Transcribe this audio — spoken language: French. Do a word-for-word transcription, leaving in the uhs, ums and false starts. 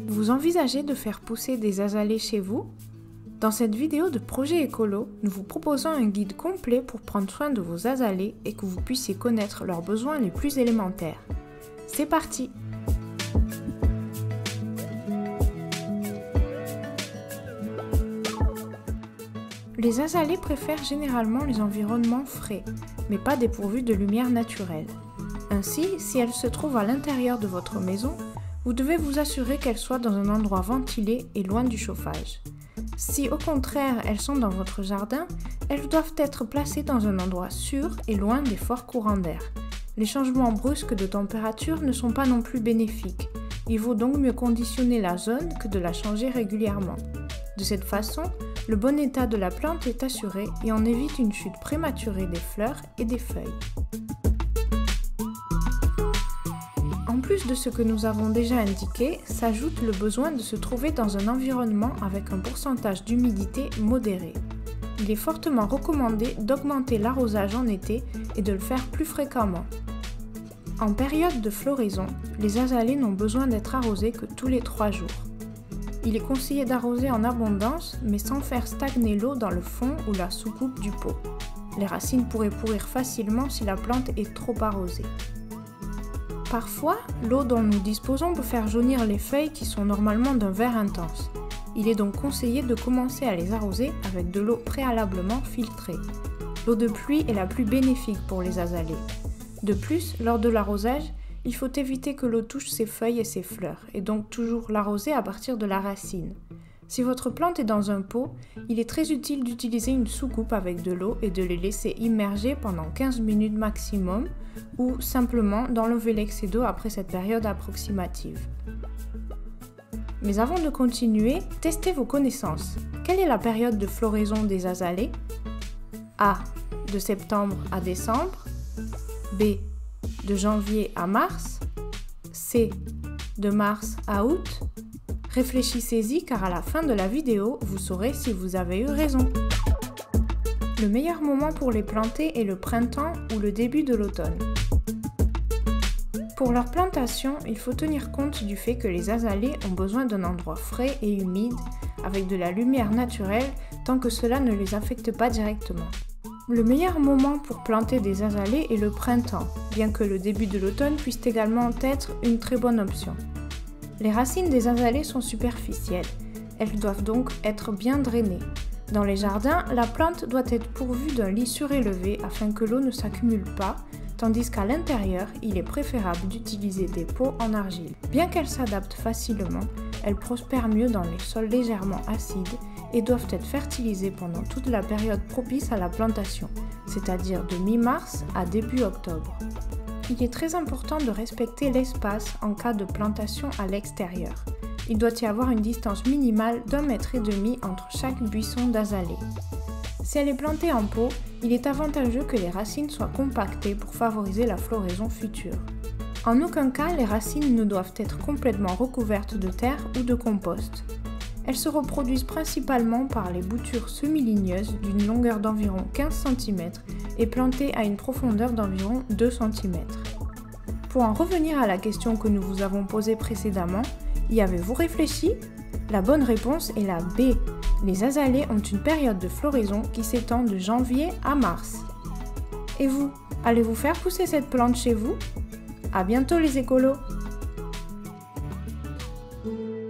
Vous envisagez de faire pousser des azalées chez vous? Dans cette vidéo de Projet Écolo, nous vous proposons un guide complet pour prendre soin de vos azalées et que vous puissiez connaître leurs besoins les plus élémentaires. C'est parti! Les azalées préfèrent généralement les environnements frais, mais pas dépourvus de lumière naturelle. Ainsi, si elles se trouvent à l'intérieur de votre maison, vous devez vous assurer qu'elles soient dans un endroit ventilé et loin du chauffage. Si au contraire elles sont dans votre jardin, elles doivent être placées dans un endroit sûr et loin des forts courants d'air. Les changements brusques de température ne sont pas non plus bénéfiques. Il vaut donc mieux conditionner la zone que de la changer régulièrement. De cette façon, le bon état de la plante est assuré et on évite une chute prématurée des fleurs et des feuilles. En plus de ce que nous avons déjà indiqué, s'ajoute le besoin de se trouver dans un environnement avec un pourcentage d'humidité modéré. Il est fortement recommandé d'augmenter l'arrosage en été et de le faire plus fréquemment. En période de floraison, les azalées n'ont besoin d'être arrosées que tous les trois jours. Il est conseillé d'arroser en abondance, mais sans faire stagner l'eau dans le fond ou la soucoupe du pot. Les racines pourraient pourrir facilement si la plante est trop arrosée. Parfois, l'eau dont nous disposons peut faire jaunir les feuilles qui sont normalement d'un vert intense. Il est donc conseillé de commencer à les arroser avec de l'eau préalablement filtrée. L'eau de pluie est la plus bénéfique pour les azalées. De plus, lors de l'arrosage, il faut éviter que l'eau touche ses feuilles et ses fleurs, et donc toujours l'arroser à partir de la racine. Si votre plante est dans un pot, il est très utile d'utiliser une soucoupe avec de l'eau et de les laisser immerger pendant quinze minutes maximum, ou simplement d'enlever l'excès d'eau après cette période approximative. Mais avant de continuer, testez vos connaissances. Quelle est la période de floraison des azalées? A. De septembre à décembre. B. De janvier à mars. C. De mars à août. Réfléchissez-y car à la fin de la vidéo, vous saurez si vous avez eu raison. Le meilleur moment pour les planter est le printemps ou le début de l'automne. Pour leur plantation, il faut tenir compte du fait que les azalées ont besoin d'un endroit frais et humide, avec de la lumière naturelle, tant que cela ne les affecte pas directement. Le meilleur moment pour planter des azalées est le printemps, bien que le début de l'automne puisse également être une très bonne option. Les racines des azalées sont superficielles, elles doivent donc être bien drainées. Dans les jardins, la plante doit être pourvue d'un lit surélevé afin que l'eau ne s'accumule pas, tandis qu'à l'intérieur, il est préférable d'utiliser des pots en argile. Bien qu'elles s'adaptent facilement, elles prospèrent mieux dans les sols légèrement acides et doivent être fertilisées pendant toute la période propice à la plantation, c'est-à-dire de mi-mars à début octobre. Il est très important de respecter l'espace en cas de plantation à l'extérieur. Il doit y avoir une distance minimale d'un mètre et demi entre chaque buisson d'azalée. Si elle est plantée en pot, il est avantageux que les racines soient compactées pour favoriser la floraison future. En aucun cas, les racines ne doivent être complètement recouvertes de terre ou de compost. Elles se reproduisent principalement par les boutures semi-ligneuses d'une longueur d'environ quinze centimètres et plantées à une profondeur d'environ deux centimètres. Pour en revenir à la question que nous vous avons posée précédemment, y avez-vous réfléchi? La bonne réponse est la B. Les azalées ont une période de floraison qui s'étend de janvier à mars. Et vous, allez-vous faire pousser cette plante chez vous? À bientôt les écolos!